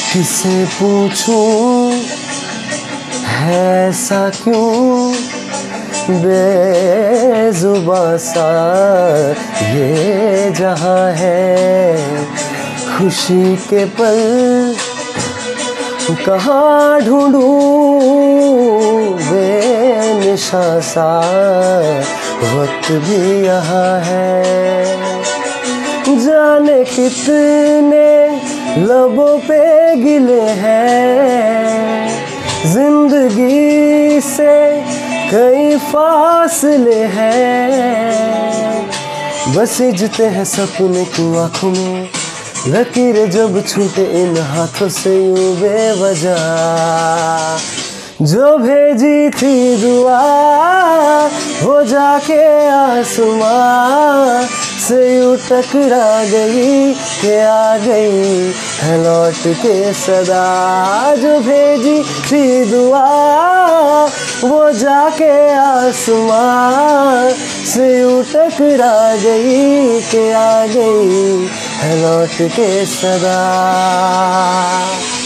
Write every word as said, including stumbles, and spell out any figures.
किसे पूछूं है ऐसा क्यों, बेजुबां सा ये जहां है। खुशी के पल कहाँ ढूंढूं, बेनिशां सा वक्त भी यहाँ है। जाने कितने लबों पे गिले हैं, जिंदगी से कई फासले हैं। बस इजते हैं सपने की आँखों में, लकीरें जब छूटे इन हाथों से यूं बेवजह। जो भेजी थी दुआ वो जाके आसमां से यूं टकरा गई कि आ गई है लौट के सदा। जो भेजी थी दुआ वो जाके आसमां से यूं टकरा गई कि आ गई है लौट के सदा।